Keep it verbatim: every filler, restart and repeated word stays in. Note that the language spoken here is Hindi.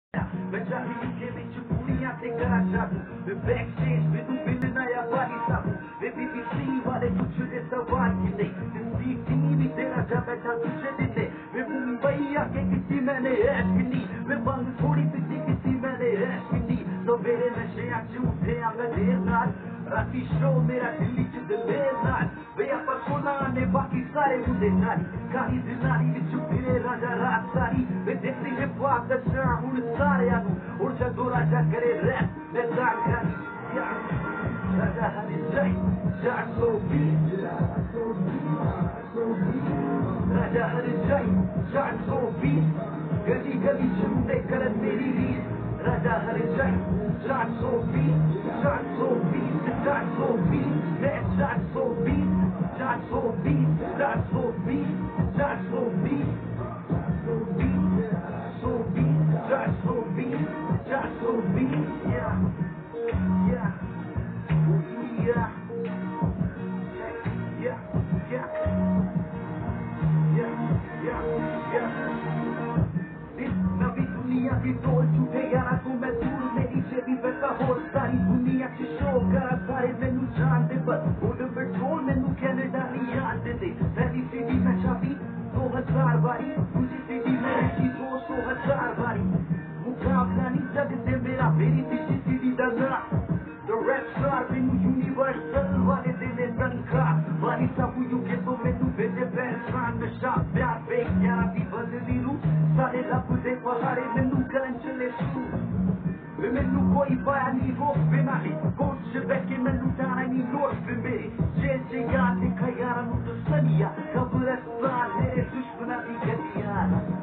मैं चाहिए के बीच पूरियां ते करा जाऊं मैं बैकस्टेज में तू बिन नया वाली साहूं मैं बीबीसी वाले कुछ दे सवाल की नहीं जिंदगी टीवी तेरा जब बैठा तुझे दिले मैं मुंबई आके किसी मैंने ऐश की नी मैं बंद थोड़ी पीती किसी मैंने ऐश की नी तो मेरे नशे झूठे आ मैं देर नाल राती शो मेरा दिल्ली च दिलेर नाल वे आप सोना ने बाकी सारे मुंडे नाली काली दिनारी विच फिरे राजा रात सारी वे देखती है बात दशा हुन सारे आनू और जदों राजा करे रैप मैं जान खानी राजा हरी जय चार सौ बीस राजा हरी जय चार सौ बीस गली गली झूठे कर मेरी रीस राजा हरी जय चार सौ बीस चार सौ बीस चार सौ बीस मैं चार सौ बीस चार सौ बीस चार सौ बीस चार सौ बीस सौ बीस चार सौ बीस चार सौ बीस या या या या या या या इस नवी दुनिया की डोर छूटे यारा को मैं दूर मेरी जेबी बैठा हो सारी दुनिया की शो करा सारे मैनू जान दे पर उड़ पेट्रोल मैनू कैनेडा नहीं याद दे दे पहली सीडी में छापी दो हजार बारी दूसरी सीडी में रखी दो सौ हजार बारी मुकाबला नहीं जग से मेरा मेरी तीसरी सीडी का नाम The rap star मैनू यूनिवर्सल वाले देने तनखा वाली सब यूके तो मैनू भेजे पहचान नशा प्यार बेक यारा दी बदली रू सारे रब दे पहाड़े मैनू करन चले शू वे मैनू कोई पाया नहीं रोक पे ना ही कोच से बैठे मैनू जाना नहीं नोट पे मेरे जेल से याद दिखा यारा नू तो सनिया कब्रिस्तान मेरे दुश्मना दी गलियां